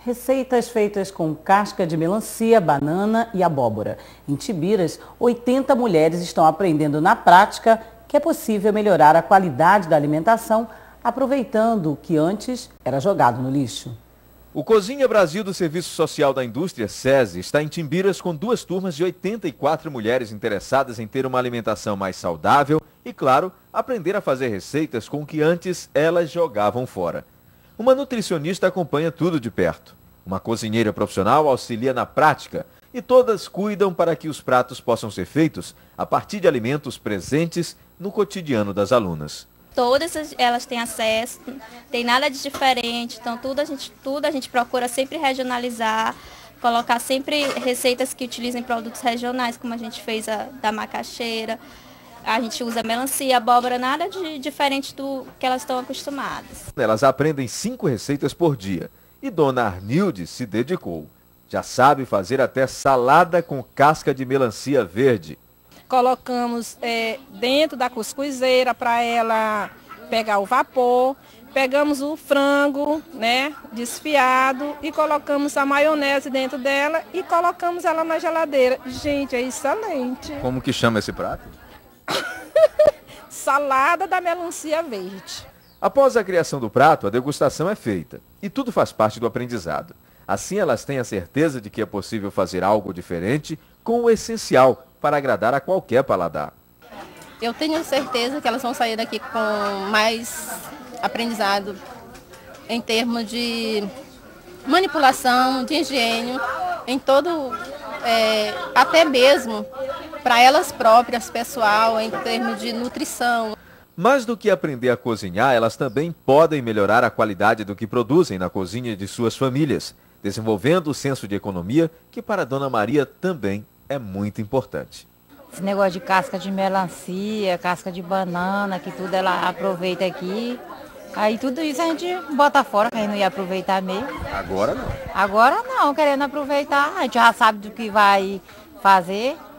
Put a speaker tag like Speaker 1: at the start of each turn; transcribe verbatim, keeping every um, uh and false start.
Speaker 1: Receitas feitas com casca de melancia, banana e abóbora. Em Timbiras, oitenta mulheres estão aprendendo na prática que é possível melhorar a qualidade da alimentação, aproveitando o que antes era jogado no lixo.
Speaker 2: O Cozinha Brasil do Serviço Social da Indústria, SESI, está em Timbiras com duas turmas de oitenta e quatro mulheres interessadas em ter uma alimentação mais saudável e, claro, aprender a fazer receitas com o que antes elas jogavam fora. Uma nutricionista acompanha tudo de perto. Uma cozinheira profissional auxilia na prática e todas cuidam para que os pratos possam ser feitos a partir de alimentos presentes no cotidiano das alunas.
Speaker 3: Todas elas têm acesso, tem nada de diferente, então tudo a gente, tudo a gente procura sempre regionalizar, colocar sempre receitas que utilizem produtos regionais, como a gente fez a da macaxeira. A gente usa melancia, abóbora, nada de diferente do que elas estão acostumadas.
Speaker 2: Elas aprendem cinco receitas por dia e Dona Arnilde se dedicou. Já sabe fazer até salada com casca de melancia verde.
Speaker 4: Colocamos é, dentro da cuscuzeira para ela pegar o vapor. Pegamos o frango, né, desfiado e colocamos a maionese dentro dela e colocamos ela na geladeira. Gente, é excelente.
Speaker 2: Como que chama esse prato?
Speaker 4: Salada da melancia verde.
Speaker 2: Após a criação do prato, a degustação é feita e tudo faz parte do aprendizado. Assim elas têm a certeza de que é possível fazer algo diferente com o essencial para agradar a qualquer paladar.
Speaker 5: Eu tenho certeza que elas vão sair daqui com mais aprendizado em termos de manipulação, de engenho, em todo, é, até mesmo para elas próprias, pessoal, em termos de nutrição.
Speaker 2: Mais do que aprender a cozinhar, elas também podem melhorar a qualidade do que produzem na cozinha de suas famílias, desenvolvendo o senso de economia, que para Dona Maria também é muito importante.
Speaker 6: Esse negócio de casca de melancia, casca de banana, que tudo ela aproveita aqui. Aí tudo isso a gente bota fora, que a gente não ia aproveitar mesmo.
Speaker 2: Agora não.
Speaker 6: Agora não, querendo aproveitar, a gente já sabe do que vai fazer.